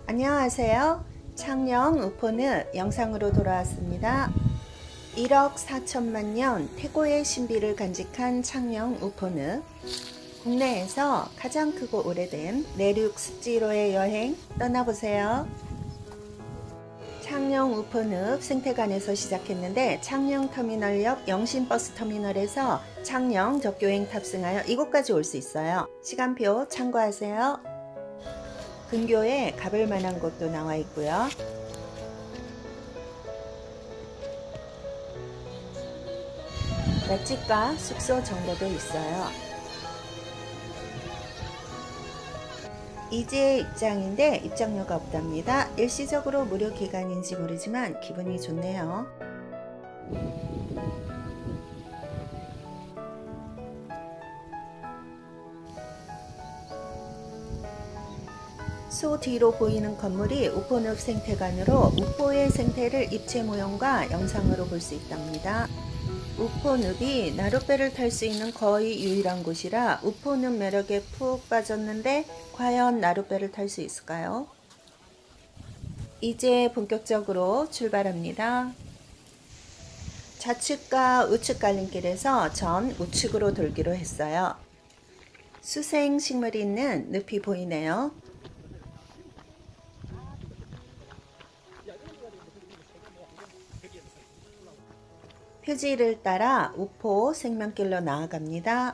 안녕하세요. 창녕 우포늪 영상으로 돌아왔습니다. 1억 4천만 년 태고의 신비를 간직한 창녕 우포늪. 국내에서 가장 크고 오래된 내륙 습지로의 여행 떠나보세요. 창녕 우포늪 생태관에서 시작했는데 창녕 터미널 옆 영신버스 터미널에서 창녕 적교행 탑승하여 이곳까지 올 수 있어요. 시간표 참고하세요. 근교에 가볼 만한 곳도 나와 있고요. 맛집과 숙소 정보도 있어요. 이제 입장인데 입장료가 없답니다. 일시적으로 무료 기간인지 모르지만 기분이 좋네요. 소 뒤로 보이는 건물이 우포늪 생태관으로 우포의 생태를 입체 모형과 영상으로 볼 수 있답니다. 우포늪이 나룻배를 탈 수 있는 거의 유일한 곳이라 우포늪 매력에 푹 빠졌는데 과연 나룻배를 탈 수 있을까요? 이제 본격적으로 출발합니다. 좌측과 우측 갈림길에서 전 우측으로 돌기로 했어요. 수생 식물이 있는 늪이 보이네요. 표지를 따라 우포 생명길로 나아갑니다.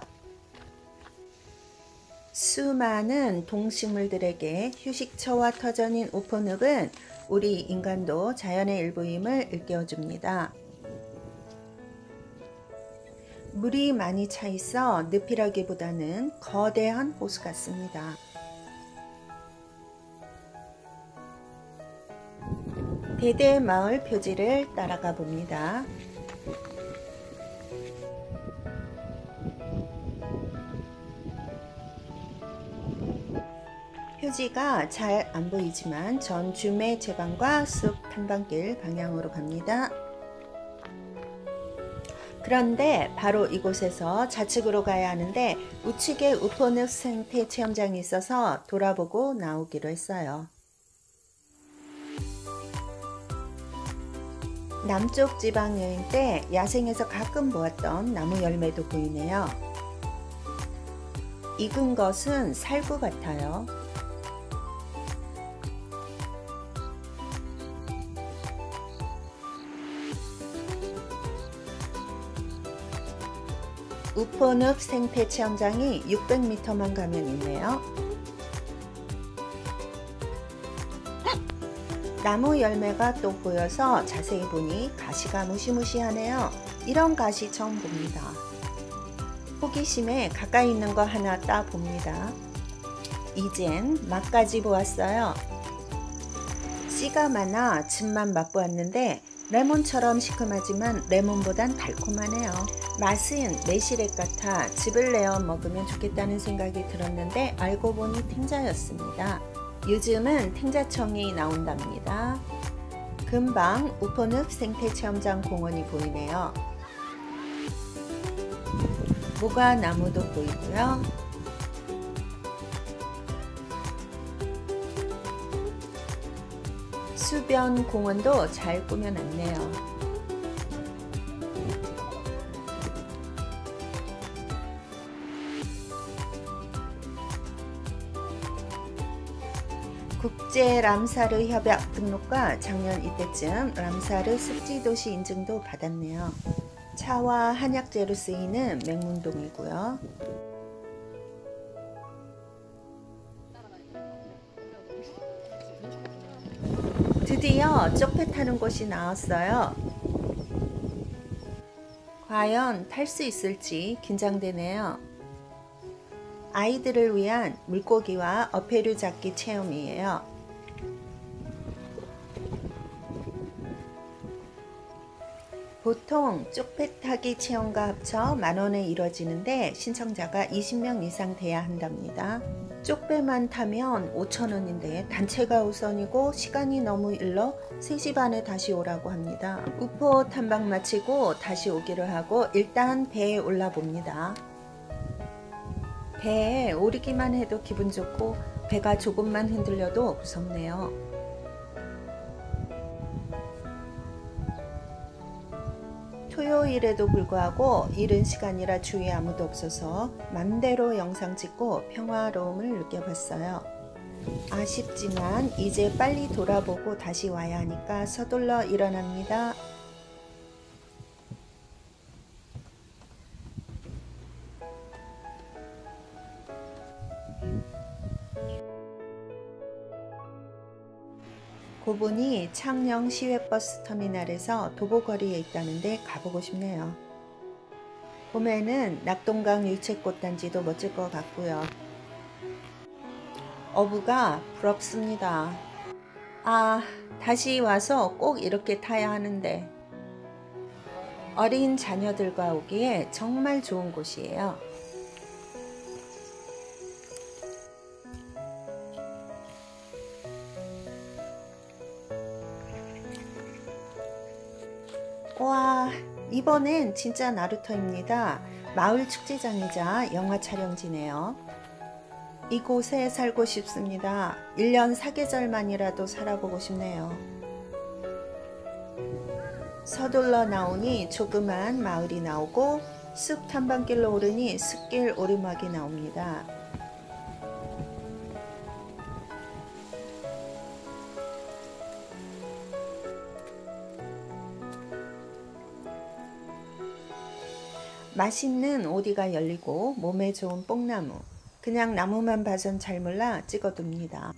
수많은 동식물들에게 휴식처와 터전인 우포늪은 우리 인간도 자연의 일부임을 일깨워줍니다. 물이 많이 차 있어 늪이라기보다는 거대한 호수 같습니다. 대대마을 표지를 따라가 봅니다. 표지가 잘 안 보이지만 전 주매 제방과 숲 탐방길 방향으로 갑니다. 그런데 바로 이곳에서 좌측으로 가야 하는데 우측에 우포늪 생태 체험장이 있어서 돌아보고 나오기로 했어요. 남쪽 지방 여행 때 야생에서 가끔 보았던 나무 열매도 보이네요. 익은 것은 살구 같아요. 우포늪 생태 체험장이 600m만 가면 있네요. 나무 열매가 또 보여서 자세히 보니 가시가 무시무시하네요. 이런 가시 처음 봅니다. 호기심에 가까이 있는 거 하나 따 봅니다. 이젠 맛까지 보았어요. 씨가 많아 즙만 맛보았는데 레몬처럼 시큼하지만 레몬보단 달콤하네요. 맛은 매실액 같아 즙을 내어 먹으면 좋겠다는 생각이 들었는데 알고 보니 탱자였습니다. 요즘은 탱자청이 나온답니다. 금방 우포늪 생태체험장 공원이 보이네요. 모과나무도 보이고요. 수변 공원도 잘 꾸며놨네요. 국제 람사르 협약 등록과 작년 이때쯤 람사르 습지도시 인증도 받았네요. 차와 한약재로 쓰이는 맹문동이고요. 드디어 쪽배 타는 곳이 나왔어요. 과연 탈 수 있을지 긴장되네요. 아이들을 위한 물고기와 어패류 잡기 체험이에요. 보통 쪽배 타기 체험과 합쳐 만원에 이뤄지는데 신청자가 20명 이상 돼야 한답니다. 쪽배만 타면 5,000원인데 단체가 우선이고 시간이 너무 일러 3시 반에 다시 오라고 합니다. 우포 탐방 마치고 다시 오기로 하고 일단 배에 올라 봅니다. 배에 오르기만 해도 기분 좋고 배가 조금만 흔들려도 무섭네요. 토요일에도 불구하고 이른 시간이라 주위에 아무도 없어서 맘대로 영상 찍고 평화로움을 느껴봤어요. 아쉽지만 이제 빨리 돌아보고 다시 와야 하니까 서둘러 일어납니다. 고분이 창녕 시외버스 터미널에서 도보거리에 있다는데 가보고 싶네요. 봄에는 낙동강 유채꽃단지도 멋질 것 같고요. 어부가 부럽습니다. 아, 다시 와서 꼭 이렇게 타야 하는데. 어린 자녀들과 오기에 정말 좋은 곳이에요. 와, 이번엔 진짜 나루터입니다. 마을 축제장이자 영화 촬영지네요. 이곳에 살고 싶습니다. 1년 4계절만이라도 살아보고 싶네요. 서둘러 나오니 조그만 마을이 나오고 숲 탐방길로 오르니 숲길 오르막이 나옵니다. 맛있는 오디가 열리고 몸에 좋은 뽕나무, 그냥 나무만 봐선 잘 몰라 찍어둡니다.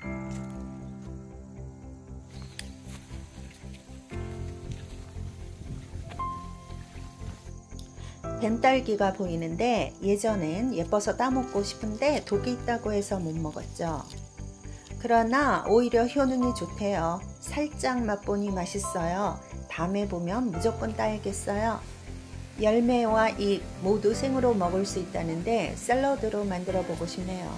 뱀딸기가 보이는데 예전엔 예뻐서 따먹고 싶은데 독이 있다고 해서 못 먹었죠. 그러나 오히려 효능이 좋대요. 살짝 맛보니 맛있어요. 다음에 보면 무조건 따야겠어요. 열매와 잎 모두 생으로 먹을 수 있다는데 샐러드로 만들어 보고 싶네요.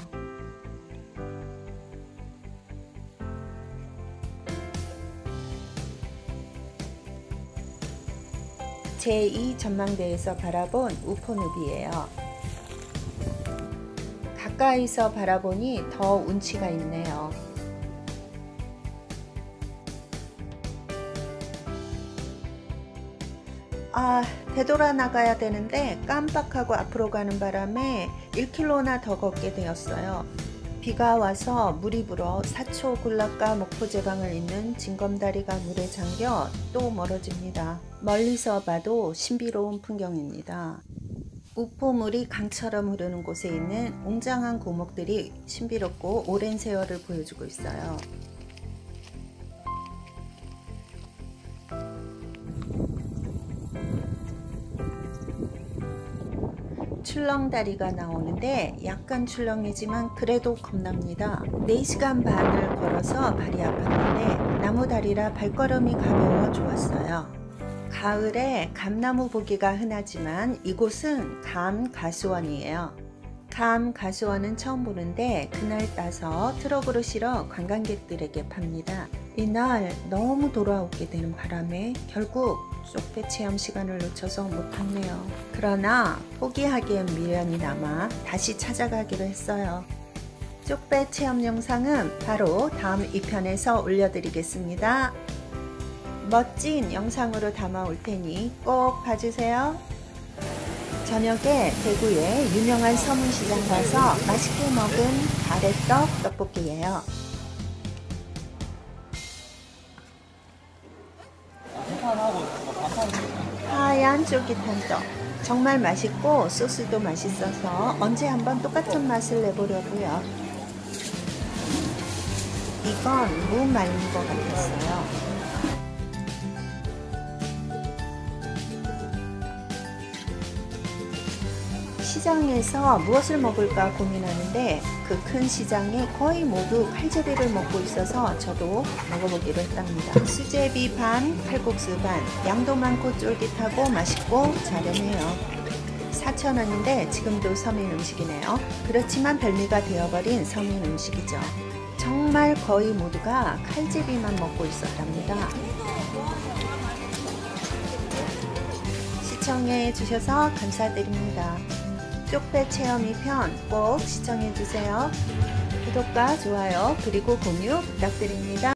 제2 전망대에서 바라본 우포늪이에요. 가까이서 바라보니 더 운치가 있네요. 아, 되돌아 나가야 되는데 깜빡하고 앞으로 가는 바람에 1km나 더 걷게 되었어요. 비가 와서 물이 불어 사초 군락과 목포제방을 잇는 징검다리가 물에 잠겨 또 멀어집니다. 멀리서 봐도 신비로운 풍경입니다. 우포물이 강처럼 흐르는 곳에 있는 웅장한 고목들이 신비롭고 오랜 세월을 보여주고 있어요. 출렁다리가 나오는데 약간 출렁이지만 그래도 겁납니다. 4시간 반을 걸어서 발이 아팠는데 나무다리라 발걸음이 가벼워 좋았어요. 가을에 감나무 보기가 흔하지만 이곳은 감가수원이에요. 감가수원은 처음 보는데 그날 따서 트럭으로 실어 관광객들에게 팝니다. 이날 너무 돌아오게 되는 바람에 결국 쪽배 체험 시간을 놓쳐서 못탔네요. 그러나 포기하기엔 미련이 남아 다시 찾아가기로 했어요. 쪽배 체험 영상은 바로 다음 2편에서 올려드리겠습니다. 멋진 영상으로 담아올 테니 꼭 봐주세요. 저녁에 대구의 유명한 서문시장 가서 맛있게 먹은 가래떡 떡볶이예요. 하얀 쫄깃한 떡 정말 맛있고 소스도 맛있어서 언제 한번 똑같은 맛을 내보려고요. 이건 무 말린 것 같았어요. 시장에서 무엇을 먹을까 고민하는데 그 큰 시장에 거의 모두 칼제비를 먹고 있어서 저도 먹어보기로 했답니다. 수제비 반, 칼국수 반, 양도 많고 쫄깃하고 맛있고 저렴해요. 4,000원인데 지금도 서민 음식이네요. 그렇지만 별미가 되어버린 서민 음식이죠. 정말 거의 모두가 칼제비만 먹고 있었답니다. 시청해 주셔서 감사드립니다. 쪽배 체험 2편 꼭 시청해주세요. 구독과 좋아요 그리고 공유 부탁드립니다.